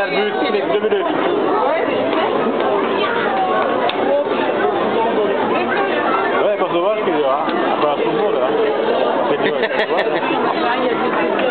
kadar büyük sinekli bir üst. Ouais, parce que moi, je suis là. Bah, tout le monde, là. C'est